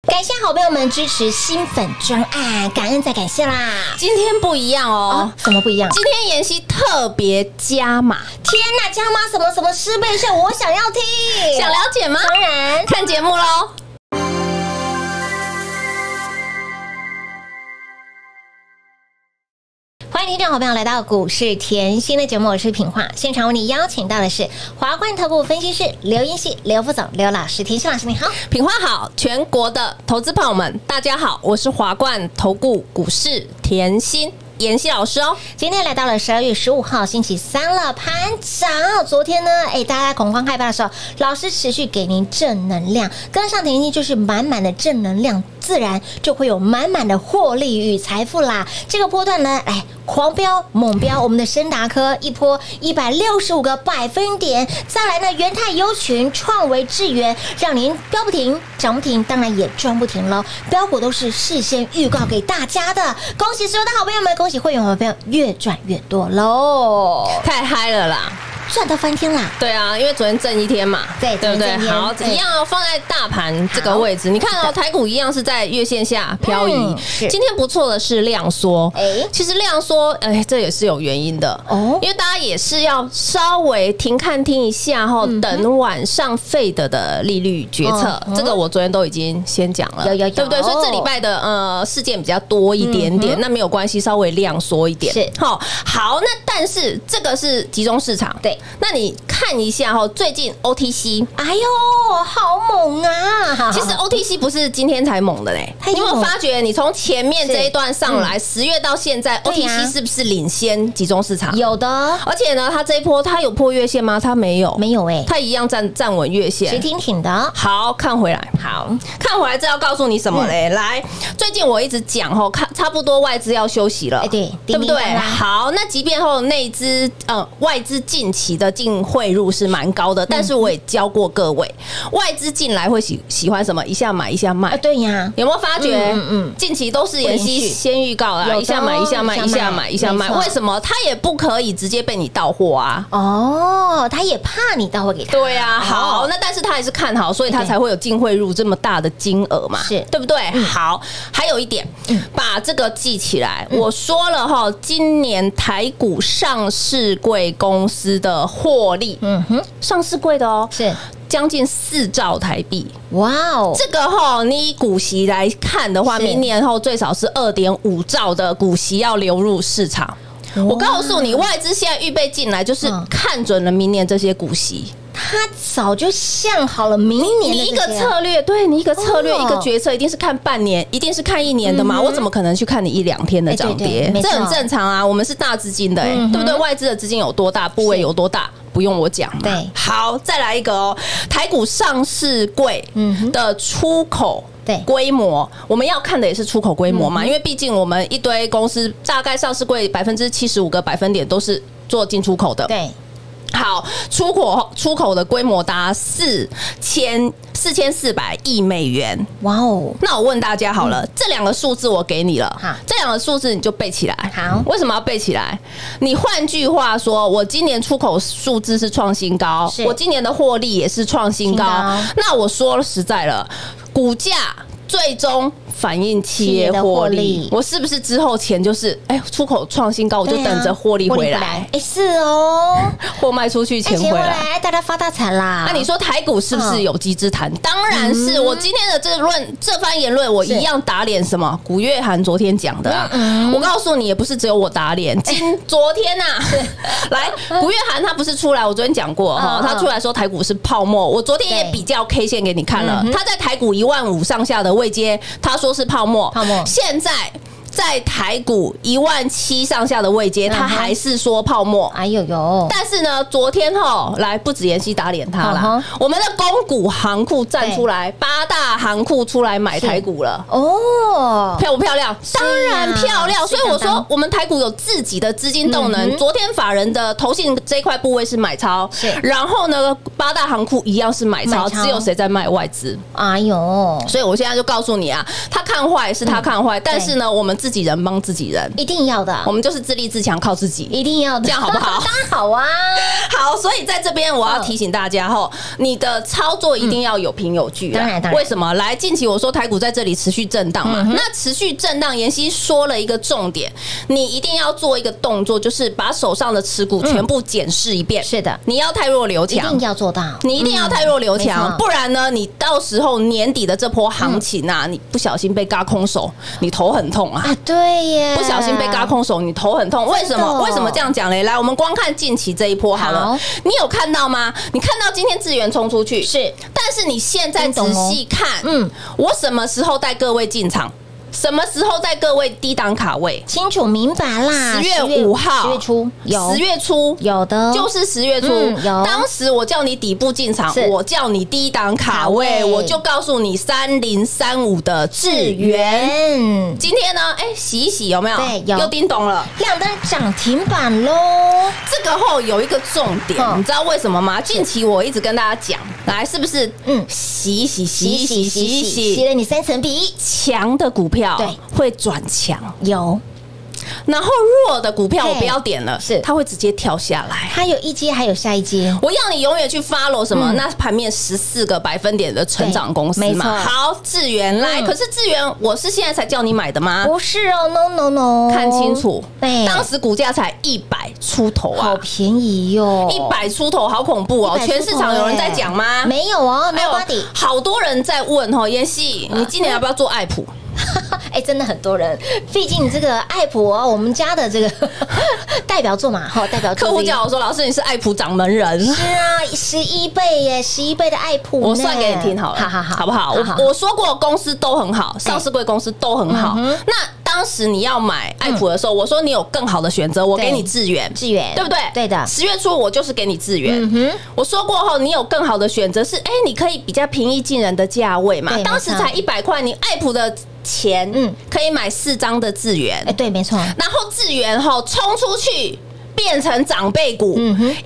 感谢好朋友们支持新粉专案，感恩再感谢啦！ 今天不一样哦， 怎么不一样？ 今天妍希特别加码， 天哪，加码什么什么师倍秀，我想要听， 想了解吗？ 当然， 看节目喽。 欢迎听众好朋友来到股市甜心的节目，我是品化。现场为你邀请到的是华冠投顾分析师刘妍希、刘副总、刘老师。甜心老师你好， 品化好，全国的投资朋友们大家好，我是华冠投顾股市甜心妍希老师哦。 今天来到了12月15号星期三了，盘涨。昨天呢，大家恐慌害怕的时候，老师持续给您正能量，跟上甜心就是满满的正能量，自然就会有满满的获利与财富啦。这个波段呢，来狂飙猛飙，我们的昇达科一波165个百分点，再来呢，元泰优群、创维、智原，让您飙不停、涨不停，当然也赚不停喽。标股都是事先预告给大家的，恭喜所有的好朋友们，恭喜会员好朋友越赚越多喽， 太嗨了啦！ 赚到翻天啦！ 对啊，因为昨天挣一天嘛， 对不对？ 正好，一样哦，放在大盘这个位置，你看哦，台股一样是在月线下漂移。今天不错的是量缩，其实量缩，这也是有原因的哦，因为大家也是要稍微停看听一下后，等晚上Fed的利率决策。这个我昨天都已经先讲了， 有， 对不对？所以这礼拜的事件比较多一点点，那没有关系，稍微量缩一点。 是好，那但是这个是集中市场，对。那你看一下最近 OTC， 哎呦，好猛啊！ 其实 OTC 不是今天才猛的嘞，你有没有发觉？你从前面这一段上来，10月到现在，OTC 是不是领先集中市场？ 有的， 而且呢，它这一波它有破月线吗？它没有， 没有它一样站稳月线， 直挺挺的。 好，看回来，看回来，这要告诉你什么嘞？来，最近我一直讲看差不多外资要休息了，对不对？好，那即便内资外资近期的净汇入是蛮高的，但是我也教过各位，外资进来会喜欢什么？一下买一下卖。 对呀， 有没有发觉？近期都是妍希先预告啦，一下买一下卖，一下买一下卖。为什么？他也不可以直接被你到货啊。 哦，他也怕你到货给他。 对啊，好，那但是他还是看好，所以他才会有净汇入这么大的金额嘛， 是对不对？好，还有一点，把这个记起来。我说了今年台股上市柜公司的获利，上市柜的是将近4兆台币。哇哦，这个你以股息来看的话，明年最少是2.5兆的股息要流入市场。我告诉你，外资现在预备进来，就是看准了明年这些股息。 他早就想好了明年的你一个策略，对你一个策略，一个决策，一定是看半年，一定是看1年的嘛。我怎么可能去看你1-2天的涨跌？这很正常啊。我们是大资金的，对不对？外资的资金有多大，部位有多大，不用我讲嘛。对，好，再来一个台股上市柜的出口。规模，我们要看的也是出口规模嘛，因为毕竟我们一堆公司大概上市柜75%个百分点都是做进出口的。对，好，出口的规模达4400亿美元。哇哦！那我问大家好了，这两个数字我给你了，这两个数字你就背起来。好，为什么要背起来？你换句话说，我今年出口数字是创新高，我今年的获利也是创新高。那我说了实在了，股价最终反映企业获利，我是不是之后钱就是出口创新高，我就等着获利回来？ 是哦， 货卖出去钱回来， 大家发大财啦。 那你说台股是不是有机之谈？当然是。我今天的这番言论，我一样打脸什么？古月涵昨天讲的啊，我告诉你，也不是只有我打脸。昨天呐，来古月涵他不是出来，我昨天讲过他出来说台股是泡沫，我昨天也比较 K 线给你看了，他在台股15000上下的位阶，他说是泡沫，现在在台股17000上下的位阶，他还是说泡沫。哎呦呦！但是呢，昨天来不止妍希打脸他啦，我们的公股行库站出来，8大行库出来买台股了。哦，漂不漂亮？当然漂亮。所以我说，我们台股有自己的资金动能。昨天法人的投信这一块部位是买超，然后呢，8大行库一样是买超，只有谁在卖？外资。哎呦！所以我现在就告诉你啊，他看坏是他看坏，但是呢，我们自自己人帮自己人， 一定要的。 我们就是自立自强，靠自己， 一定要的， 这样好不好？ 当然好啊。 好，所以在这边我要提醒大家吼，你的操作一定要有凭有据。 当然， 为什么？来，近期我说台股在这里持续震荡嘛，那持续震荡，妍希说了一个重点，你一定要做一个动作，就是把手上的持股全部检视一遍。 是的， 你要太弱留强， 一定要做到， 你一定要太弱留强，不然呢，你到时候年底的这波行情啊，你不小心被嘎空手，你头很痛啊！ 对耶， 不小心被嘎空手，你头很痛。为什么？为什么这样讲嘞？来，我们光看近期这一波好了，你有看到吗？你看到今天智原冲出去是， 但是你现在仔细看，我什么时候带各位进场？什么时候带各位低档卡位？ 清楚明白啦。 10月5号，10 月初有 ，10月初有的， 就是10月初。 有， 当时我叫你底部进场，我叫你低档卡位，我就告诉你3035的智原。今天呢，洗一洗有没有？ 对，有， 又叮咚了， 亮灯涨停板喽。 这个后有一个重点，你知道为什么吗？近期我一直跟大家讲，来是不是？洗一洗，洗一洗，洗一洗， 洗了你3层皮。 强的股票对会转强， 有。 然后弱的股票我不要点了，是它会直接跳下来。 它有一阶，还有下一阶。 我要你永远去 follow 什么？那盘面14个百分点的成长公司嘛。好，智原来，可是智原我是现在才叫你买的吗？ 不是哦 ，no no no， 看清楚，当时股价才100出头啊， 好便宜哟 ，100出头，好恐怖哦！全市场有人在讲吗？ 没有哦，没有，nobody。 好多人在问哦，妍希，你今年要不要做爱普？ 真的很多人，毕竟你这个爱普我们家的这个代表作嘛，代表作。 客户叫我说，老师你是爱普掌门人。 是啊，11倍耶，11倍的爱普， 我算给你听好了，好不好？我说过公司都很好，上市柜公司都很好。那当时你要买爱普的时候，我说你有更好的选择，我给你智原，对不对？ 对的。 10月初我就是给你智原。我说过后，你有更好的选择是，你可以比较平易近人的价位嘛。当时才100块，你爱普的钱可以买4张的智原。 对，没错。 然后智原冲出去。变成长辈股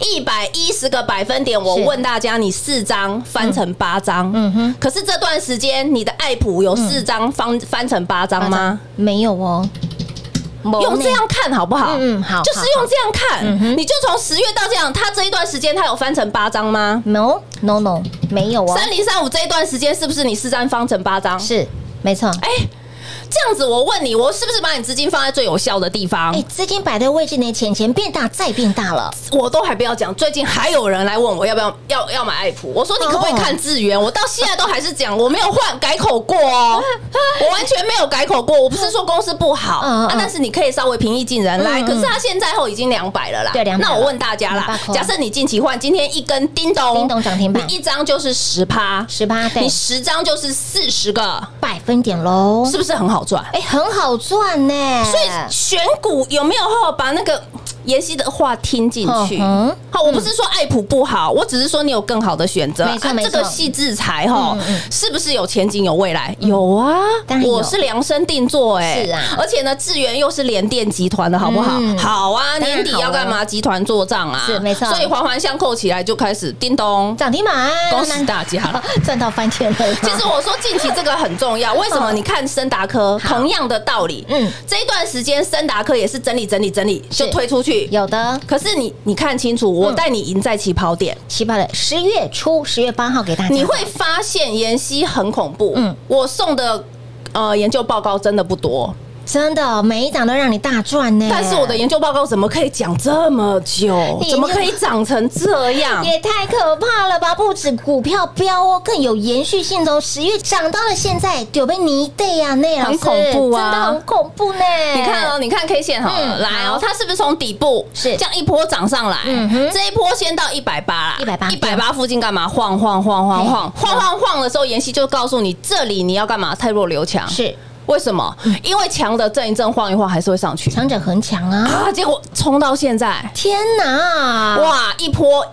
，110个百分点。我问大家，你4张翻成8张，可是这段时间你的爱普有4张翻成8张吗？ 没有哦。 用这样看好不好？ 好， 就是用这样看，你就从10月到这样，它这一段时间它有翻成8张吗 ？No， 没有哦。 3035这一段时间是不是你4张翻成8张？ 是，没错。 这样子，我问你，我是不是把你资金放在最有效的地方？ 资金摆对位置呢，钱变大再变大了。 我都还不要讲，最近还有人来问我要不要买爱普，我说你可不可以看智原？我到现在都还是讲，我没有改口过哦，我完全没有改口过。我不是说公司不好但是你可以稍微平易近人来。可是它现在后已经200了啦。 对，200。 那我问大家啦，假设你近期换，今天一根叮咚涨停板， 你1张就是10%， 对， 你10张就是40个百分点喽， 是不是很好赚？ 很好赚呢。 所以选股有没有把那个妍希的话听进去？好，我不是说爱普不好，我只是说你有更好的选择。 没错， 这个矽智财是不是有前景有未来？有啊，我是量身定做是啊， 而且呢，智原又是联电集团的好不好？好啊，年底要干嘛？集团做账啊， 是没错。 所以环环相扣起来就开始叮咚涨停板， 恭喜大家了， 赚到翻天了。 其实我说近期这个很重要，为什么？你看森达科同样的道理，这一段时间森达科也是整理就推出去， 有的。 可是你看清楚，我带你赢在起跑点 ，10月初10月8号给大家， 你会发现妍希很恐怖。我送的研究报告真的不多。 真的每一档都让你大赚呢， 但是我的研究报告怎么可以讲这么久？怎么可以长成这样？ 也太可怕了吧！不止股票飙哦，更有延续性，从10月涨到了现在，有被泥对呀，那老师很恐怖啊， 真的很恐怖呢。 你看哦，你看 K 线好了，来哦，它是不是从底部是这样一波涨上来？这一波先到180啦，180附近干嘛？晃的时候，妍希就告诉你，这里你要干嘛？太弱留强是。为什么？因为强的震一震晃一晃还是会上去，强者恒强啊！结果冲到现在，天哪！哇，一波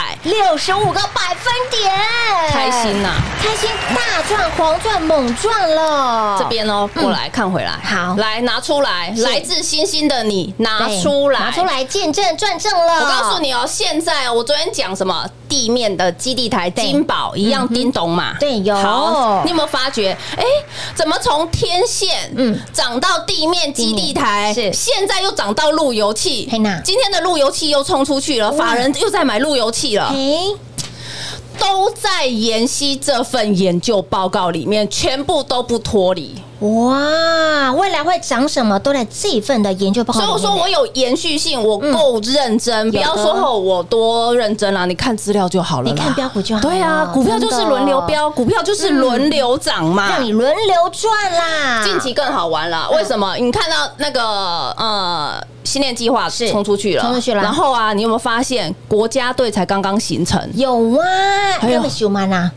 165个百分点，开心呐！开心大赚、狂赚、猛赚了。这边哦，过来看回来，好，来拿出来，来自星星的你拿出来见证转正了。我告诉你哦，现在我昨天讲什么？地面的基地台金宝一样叮咚嘛？对，有。好，你有没有发觉？哎，怎么从天线，涨到地面基地台， 是现在又涨到路由器，今天的路由器又冲出去了，法人又在买路由器了。都在妍希这份研究报告里面，全部都不脱离。 哇，未来会涨什么都在这一份的研究报告里面。 所以我说我有延续性，我够认真，不要说我多认真啦，你看资料就好了啦， 你看标股就好了。 对啊，股票就是轮流标，股票就是轮流涨嘛， 让你轮流赚啦。 近期更好玩了，为什么？你看到那个新年计划冲出去了，然后啊，你有没有发现国家队才刚刚形成？ 有啊，那么修慢啊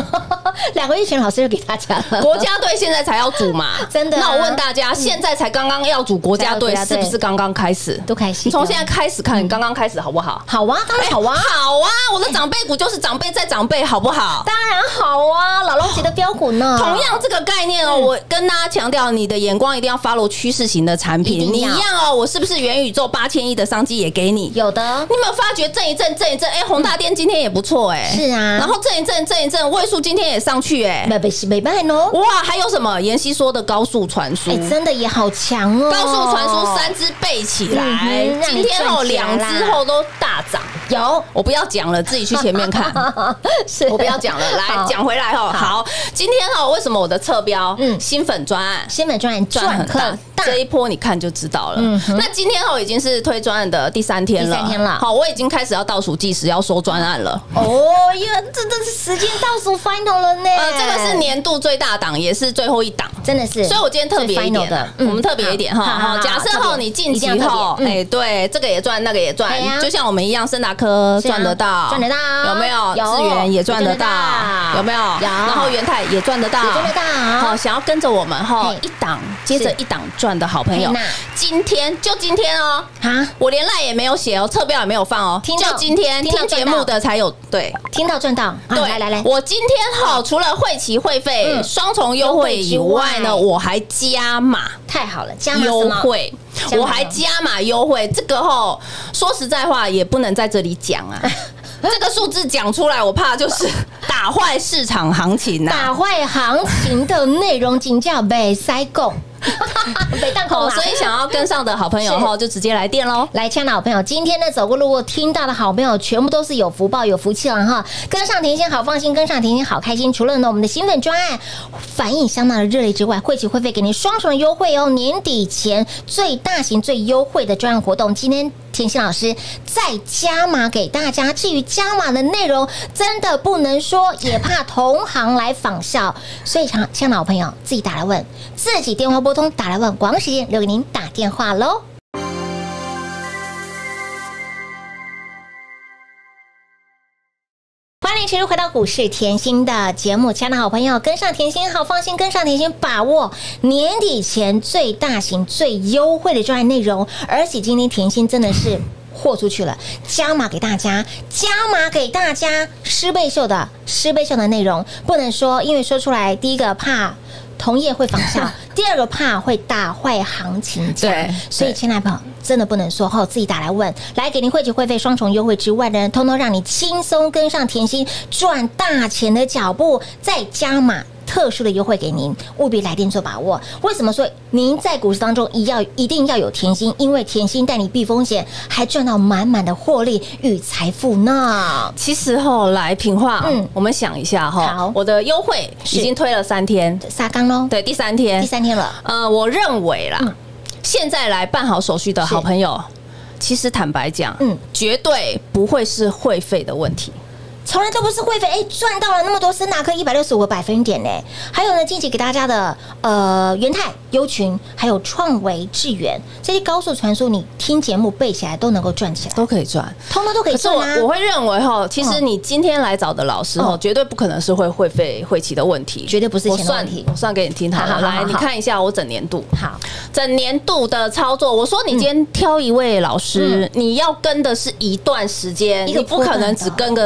，2个月前老师就给大家了。 国家队现在才要组嘛， 真的。 那我问大家，现在才刚刚要组国家队，是不是刚刚开始？ 都开始。 你从现在开始看，你刚刚开始好不好？ 好啊，当然好啊， 好啊！我的长辈股就是长辈再长辈，好不好？ 当然好啊，老龙级的标股呢。 同样这个概念哦，我跟大家强调，你的眼光一定要 follow 趋势型的产品。你一样哦，我是不是元宇宙8000亿的商机也给你？ 有的。 你有没有发觉震一震，哎，宏达电今天也不错哎。 是啊。 然后震一震，位数今天也上去哎。 没办哦。 哇，还有什么？妍希说的高速传输， 哎，真的也好强哦。 高速传输3只背起来，今天2只后都大涨。 有， 我不要讲了，自己去前面看。是，我不要讲了，来讲回来哦。好，今天哦，为什么我的侧标新粉专案赚很大？这一波你看就知道了。那今天哦已经是推专案的第3天了，好，我已经开始要倒数计时，要收专案了。 哦呀，真的是时间倒数 final 了呢。 这个是年度最大档，也是最后一档， 真的是。 所以我今天特别一点的，我们特别一点哈。假设哈你近期后，哎，对，这个也赚，那个也赚，就像我们一样，森达科赚得到，有没有？智原也赚得到，有没有？然后元泰也赚得到，好，想要跟着我们哈，一档接着一档赚的好朋友，今天哦，我连赖也没有写哦，侧标也没有放哦，就今天听节目的才有，对， 听到赚到， 对，来，我今天好，除了会期会费双重优惠以外呢，我还加码， 太好了，加码优惠，我还加码优惠，这个吼，说实在话也不能在这里讲啊。这个数字讲出来，我怕就是打坏市场行情啊！ 打坏行情的内容，请叫被塞供。 所以想要跟上的好朋友后，就直接来电喽！ 来，亲爱的好朋友，今天呢走过路过听到的好朋友，全部都是有福报、有福气了哈！跟上甜心好放心，跟上甜心好开心。除了呢我们的新粉专案反应相当的热烈之外，会期会费给您双重的优惠哦！年底前最大型、最优惠的专案活动，今天甜心老师再加码给大家。至于加码的内容，真的不能说，也怕同行来仿效，所以亲爱的好朋友自己打来问，自己电话拨通打来问，广告时间留给您打电话喽。欢迎持续回到股市甜心的节目，亲爱的好朋友，跟上甜心好放心，跟上甜心把握年底前最大型、最优惠的专案内容，而且今天甜心真的是豁出去了，加码给大家10倍秀的内容，不能说，因为说出来，第一个怕同业会仿效，第二个怕会打坏行情价，所以亲爱的朋友真的不能说后自己打来问，来给您会期会费双重优惠之外的人，通通让你轻松跟上甜心赚大钱的脚步，再加码特殊的优惠给您，务必来电做把握。为什么说您在股市当中一定要有甜心？因为甜心带你避风险，还赚到满满的获利与财富呢。 其实后来品化，我们想一下哈，我的优惠已经推了3天， 撒缸喽， 对，第三天了。 我认为啦，现在来办好手续的好朋友，其实坦白讲，绝对不会是会费的问题。 从来都不是会费，赚到了那么多，森达科165个百分点呢。还有呢，近期给大家的元泰、优群，还有创维、智原这些高速传输，你听节目背起来都能够赚起来， 都可以赚， 通通都可以赚啊。 我会认为哈，其实你今天来找的老师哈，绝对不可能是会费会期的问题， 绝对不是钱的问题。 我算给你听好了，来你看一下我整年度， 好， 整年度的操作。我说你今天挑一位老师，你要跟的是一段时间，你不可能只跟个3个月。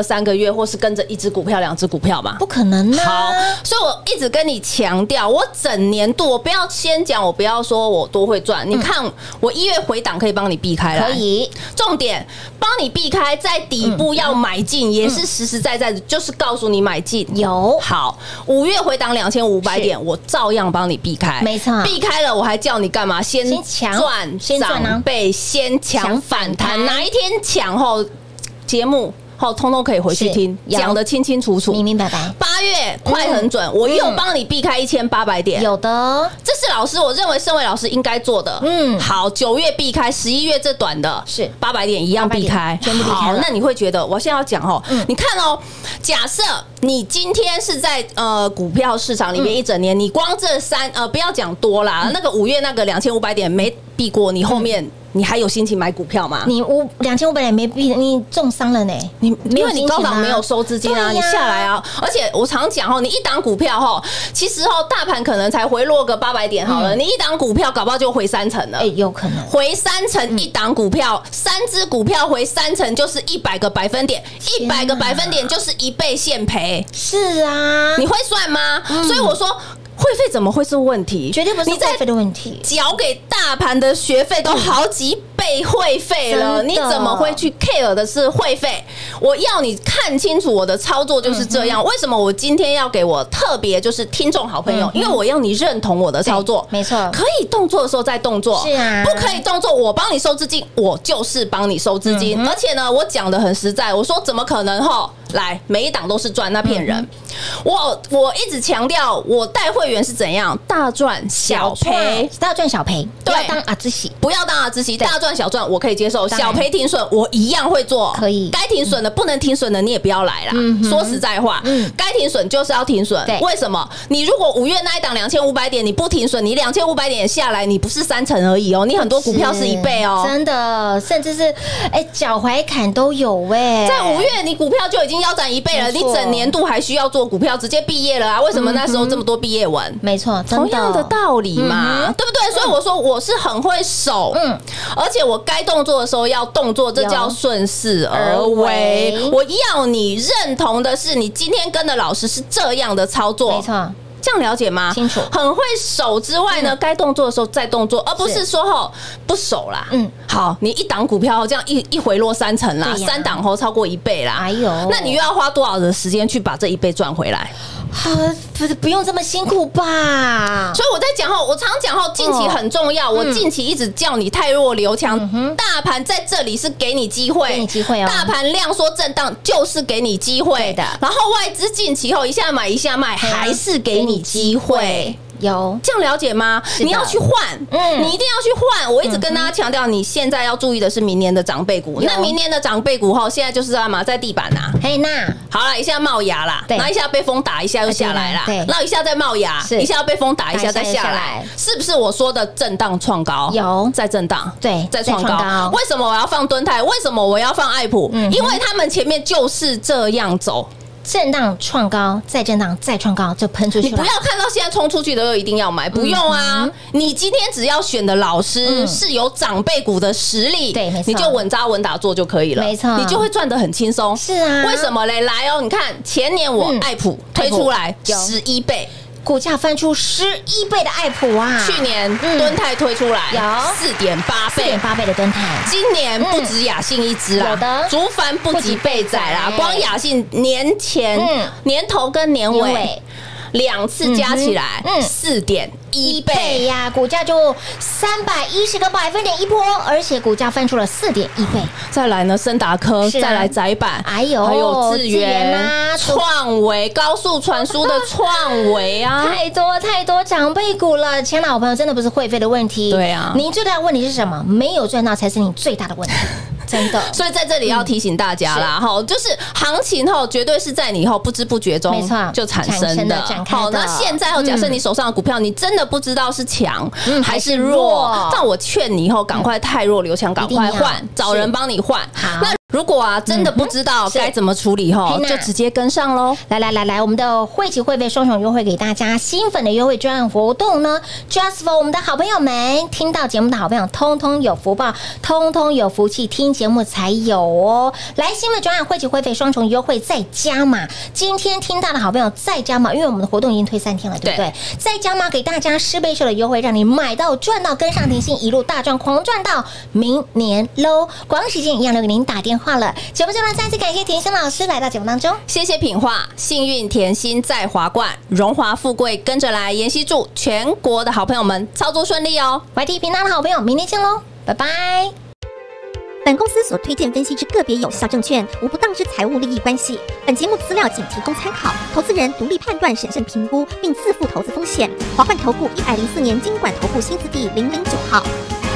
月，或是跟着一只股票、2只股票嘛？ 不可能啊！ 好，所以我一直跟你强调，我整年度我不要先讲，我不要说我多会赚。你看我1月回档可以帮你避开来， 可以。 重点帮你避开，在底部要买进，也是实实在在的，就是告诉你买进。 有好，5月回档2500点，我照样帮你避开， 没错。 避开了，我还叫你干嘛？先赚长辈，先抢反弹，哪一天抢后节目。好，通通可以回去听，讲得清清楚楚， 明明白白。 8月快很准，我又帮你避开1800点， 有的， 这是老师我认为身为老师应该做的。好，9月避开，11月这短的是800点一样避开， 全部避开了。 那你会觉得我现在要讲哦，你看哦，假设你今天是在股票市场里面一整年，你光这不要讲多啦，那个5月那个2500点没避过，你后面。你还有心情买股票吗？ 你2500点没避，你重伤了呢。 因为你高档没有收资金啊，你下来啊。而且我常讲哦，你一档股票哈，其实哦，大盘可能才回落个800点好了，你一档股票搞不好就回3成了。 有可能回3成，一档股票，3只股票回3成就是100个百分点，100个百分点就是1倍现赔。 是啊， 你会算吗？所以我说。会费怎么会是问题？ 绝对不是会费的问题。 缴给大盘的学费都好几倍会费了，你怎么会去 care 的是会费？我要你看清楚我的操作就是这样。为什么我今天要给我特别就是听众好朋友？因为我要你认同我的操作， 没错。 可以动作的时候再动作， 是啊。 不可以动作，我帮你收资金，我就是帮你收资金。而且呢，我讲的很实在，我说怎么可能吼？来，每一档都是赚，那骗人。我一直强调，我带会员是怎样大赚小赔， 大赚小赔，不要当阿兹喜， 不要当阿兹喜，大赚小赚我可以接受，小赔停损我一样会做， 可以。 该停损的不能停损的你也不要来啦。说实在话，该停损就是要停损。为什么？你如果5月那一档2500点你不停损，你2500点下来，你不是3成而已哦，你很多股票是1倍哦， 真的，甚至是脚踝砍都有在5月你股票就已经腰斩1倍了，你整年度还需要做股票，直接毕业了啊？为什么那时候这么多毕业文？ 没错， 同样的道理嘛，对不对？所以我说我是很会守，而且我该动作的时候要动作，这叫顺势而为。我要你认同的是，你今天跟的老师是这样的操作， 没错。 这样了解吗？ 清楚。 很会守之外呢，该动作的时候再动作，而不是说不守啦。好，你一档股票这样一回落3成啦，3档后超过1倍啦。哎呦，那你又要花多少的时间去把这1倍赚回来？ 不用这么辛苦吧？ 所以我在讲我常讲近期很重要。我近期一直叫你太弱留强，大盘在这里是给你机会，大盘量缩震荡就是给你机会的。然后外资近期后一下买一下卖，还是给你机会。 有这样了解吗？你要去换，你一定要去换。我一直跟大家强调，你现在要注意的是明年的长辈股。那明年的长辈股现在就是干嘛？在地板啊。 嘿，那好了，一下冒芽啦，然后一下被风打，一下又下来啦，然后一下再冒芽，一下被风打，一下再下来，是不是我说的震荡创高？ 有在震荡， 对， 在创高。为什么我要放敦泰？为什么我要放爱普？因为他们前面就是这样走。 震荡创高，再震荡，再创高，就喷出去了。 你不要看到现在冲出去的又一定要买，不用啊！你今天只要选的老师是有长辈股的实力， 对，没错， 你就稳扎稳打做就可以了， 没错， 你就会赚得很轻松。 是啊， 为什么嘞？来哦，你看前年我爱普推出来11倍。 股价翻出11倍的爱普啊！ 去年敦泰推出来有4.8倍 ，4.8倍的敦泰。今年不止雅信一支啦， 有的竹凡不及倍仔啦，光雅信年头跟年尾2次加起来4.1倍呀，股价就310个百分点一波，而且股价翻出了4.1倍。 再来呢，森达科，再来载板，还有智源啊，创维，高速传输的创维啊， 太多长辈股了。亲爱的好朋友，真的不是会费的问题。 对啊， 你最大的问题是什么？没有赚到才是你最大的问题。真的， 所以在这里要提醒大家啦，就是行情绝对是在你不知不觉中就产生的。好，那现在假设你手上的股票，你真的不知道是强还是弱，那我劝你赶快太弱留强，赶快换，找人帮你换。那如果真的不知道该怎么处理就直接跟上喽。 来，我们的会期会费双重优惠给大家，新粉的优惠专案活动呢 ，just for 我们的好朋友们，听到节目的好朋友，通通有福报，通通有福气，听节目才有哦。来，新的专案会期会费双重优惠再加码，今天听到的好朋友再加码，因为我们的活动已经推3天了，对不对？再加码给大家10倍数的优惠，让你买到赚到，跟上甜心一路大赚狂赚到明年喽！广告时间一样留给您打电话了。节目最后再次感谢甜心老师来到节目当中， 谢谢品画，幸运甜心在华冠，荣华富贵跟着来。妍希祝全国的好朋友们操作顺利哦。 YT 频道的好朋友，明天见喽，拜拜。 本公司所推荐分析之个别有效证券，无不当之财务利益关系。本节目资料仅提供参考，投资人独立判断、审慎评估，并自负投资风险。华冠投顾104年金管投顾新字第009号。